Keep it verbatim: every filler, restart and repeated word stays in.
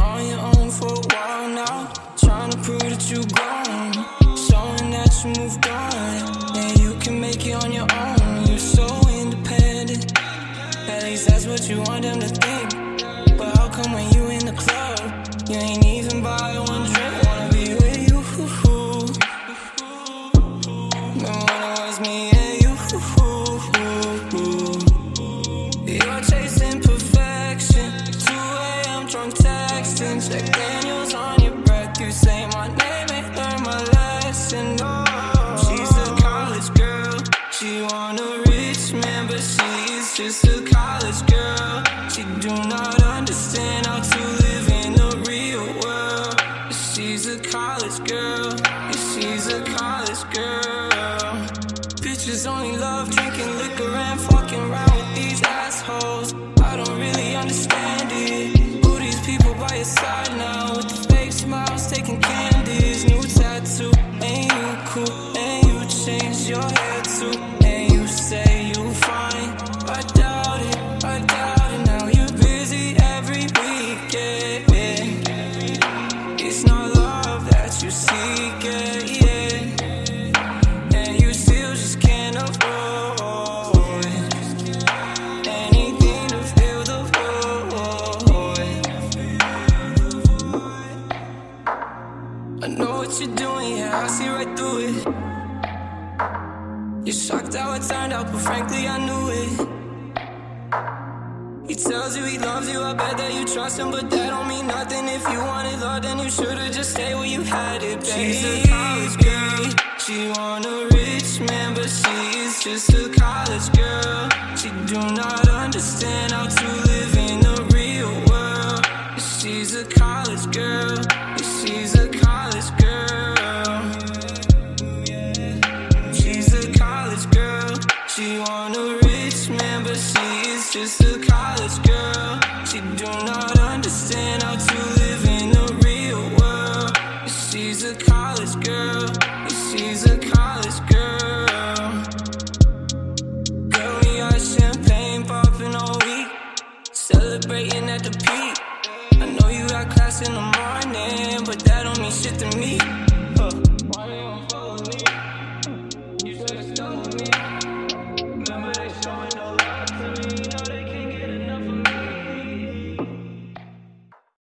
on your own for a while now, trying to prove that you grown, showing that you moved on. Yeah, you can make it on your own. You're so independent. At least that's what you want them to think. But how come when you in the club, you ain't even buy one drink? Wanna be with you. Remember when it was me and you? You're chasing perfection. two A M drunk texting, check Daniels on your breath. You say my name, ain't learn my lesson. Oh, she's a college girl. She want a rich man, but she's just a college girl. She do not understand how to live in the real world. She's a college girl. She's a college girl. Bitches only love drinking liquor and fucking around with these assholes. I don't really understand it. Who these people by your side now with the fake smiles, taking candies, new tattoo. Ain't you cool? And you changed your hair too. And you say you fine. I doubt it, I doubt it. Now you're busy every weekend. It's not love that you seek, yeah. And you still just can't avoid anything to fill the void. I know what you're doing, yeah, I see right through it. You're shocked how it turned out, but frankly I knew it. He tells you he loves you, I bet that you trust him, but that don't mean nothing. If you wanted love, then you should've just stayed where you had it, baby. She's a college girl. She want a rich man, but she's just a college girl. She do not understand how to live in the real world. She's a college girl. She's a college girl. She's a college girl. She want a rich man, but she's just a college girl. She do not understand how to live in the real world. She's a college girl. She's a college girl. Girl, we got champagne popping all week, celebrating at the peak. I know you got class in the morning, but that don't mean shit to me.